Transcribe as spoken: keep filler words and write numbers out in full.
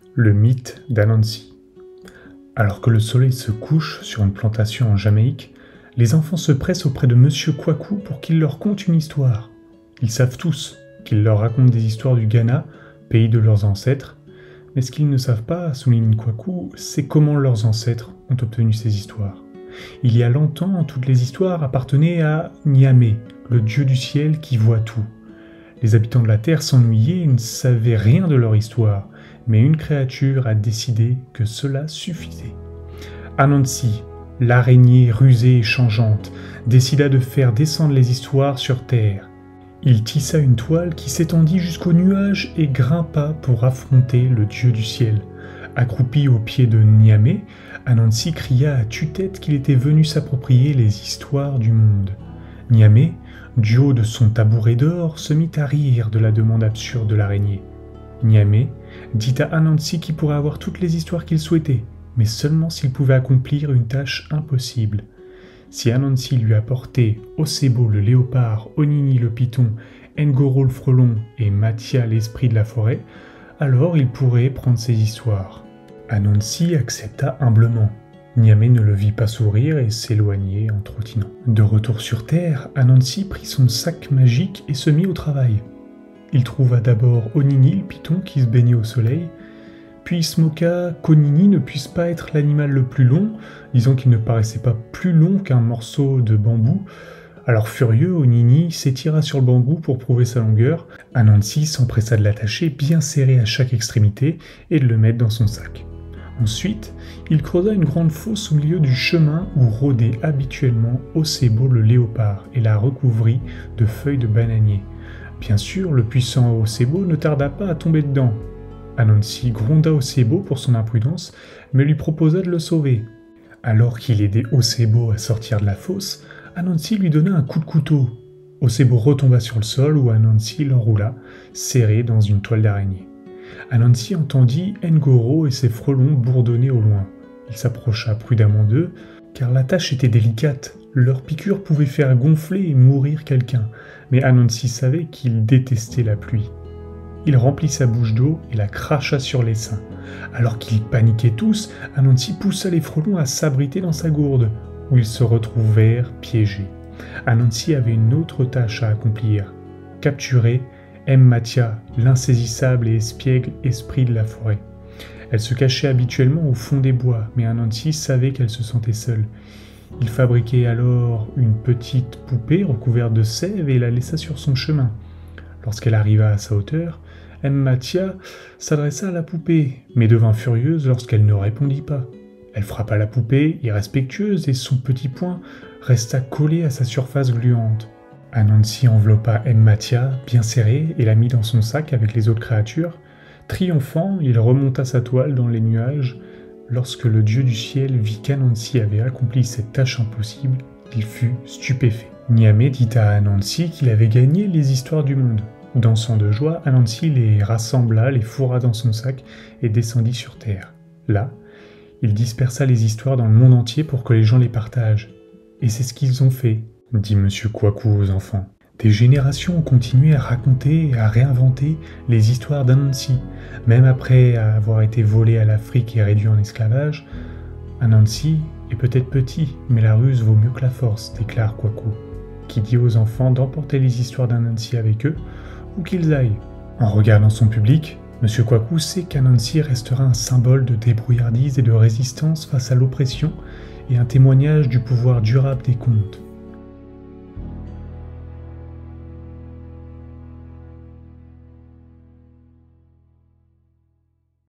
Le mythe d'Anansi. Alors que le soleil se couche sur une plantation en Jamaïque, les enfants se pressent auprès de Monsieur Kwaku pour qu'il leur conte une histoire. Ils savent tous qu'il leur raconte des histoires du Ghana, pays de leurs ancêtres, mais ce qu'ils ne savent pas, souligne Kwaku, c'est comment leurs ancêtres ont obtenu ces histoires. Il y a longtemps, toutes les histoires appartenaient à Niamey, le dieu du ciel qui voit tout. Les habitants de la terre s'ennuyaient et ne savaient rien de leur histoire, mais une créature a décidé que cela suffisait. Anansi, l'araignée rusée et changeante, décida de faire descendre les histoires sur terre. Il tissa une toile qui s'étendit jusqu'aux nuages et grimpa pour affronter le dieu du ciel. Accroupi au pied de Niamey, Anansi cria à tue-tête qu'il était venu s'approprier les histoires du monde. Niamey, du haut de son tabouret d'or, se mit à rire de la demande absurde de l'araignée. Niamey dit à Anansi qu'il pourrait avoir toutes les histoires qu'il souhaitait, mais seulement s'il pouvait accomplir une tâche impossible. Si Anansi lui apportait Osebo le léopard, Onini le python, Ngoro le frelon et Matia l'esprit de la forêt, alors il pourrait prendre ses histoires. Anansi accepta humblement. Niamey ne le vit pas sourire et s'éloigner en trottinant. De retour sur terre, Anansi prit son sac magique et se mit au travail. Il trouva d'abord Onini le python qui se baignait au soleil, puis il se moqua qu'Onini ne puisse pas être l'animal le plus long, disant qu'il ne paraissait pas plus long qu'un morceau de bambou. Alors furieux, Onini s'étira sur le bambou pour prouver sa longueur. Anansi s'empressa de l'attacher bien serré à chaque extrémité et de le mettre dans son sac. Ensuite, il creusa une grande fosse au milieu du chemin où rôdait habituellement Osebo le léopard et la recouvrit de feuilles de bananier. Bien sûr, le puissant Osebo ne tarda pas à tomber dedans. Anansi gronda Osebo pour son imprudence, mais lui proposa de le sauver. Alors qu'il aidait Osebo à sortir de la fosse, Anansi lui donna un coup de couteau. Osebo retomba sur le sol où Anansi l'enroula, serré dans une toile d'araignée. Anansi entendit Ngoro et ses frelons bourdonner au loin. Il s'approcha prudemment d'eux, car la tâche était délicate. Leur piqûre pouvait faire gonfler et mourir quelqu'un, mais Anansi savait qu'il détestait la pluie. Il remplit sa bouche d'eau et la cracha sur les seins. Alors qu'ils paniquaient tous, Anansi poussa les frelons à s'abriter dans sa gourde, où ils se retrouvèrent piégés. Anansi avait une autre tâche à accomplir, capturer Matia, l'insaisissable et espiègle esprit de la forêt. Elle se cachait habituellement au fond des bois, mais Anansi savait qu'elle se sentait seule. Il fabriquait alors une petite poupée recouverte de sève et la laissa sur son chemin. Lorsqu'elle arriva à sa hauteur, Matia s'adressa à la poupée, mais devint furieuse lorsqu'elle ne répondit pas. Elle frappa la poupée, irrespectueuse, et son petit poing resta collé à sa surface gluante. Anansi enveloppa Matia bien serrée et la mit dans son sac avec les autres créatures. Triomphant, il remonta sa toile dans les nuages. Lorsque le dieu du ciel vit qu'Anansi avait accompli cette tâche impossible, il fut stupéfait. Niamey dit à Anansi qu'il avait gagné les histoires du monde. Dansant de joie, Anansi les rassembla, les fourra dans son sac et descendit sur terre. Là, il dispersa les histoires dans le monde entier pour que les gens les partagent. Et c'est ce qu'ils ont fait, dit Monsieur Kwaku aux enfants. Des générations ont continué à raconter et à réinventer les histoires d'Anansi. Même après avoir été volé à l'Afrique et réduit en esclavage, Anansi est peut-être petit, mais la ruse vaut mieux que la force, déclare Kwaku, qui dit aux enfants d'emporter les histoires d'Anansi avec eux, où qu'ils aillent. En regardant son public, Monsieur Kwaku sait qu'Anansi restera un symbole de débrouillardise et de résistance face à l'oppression et un témoignage du pouvoir durable des contes.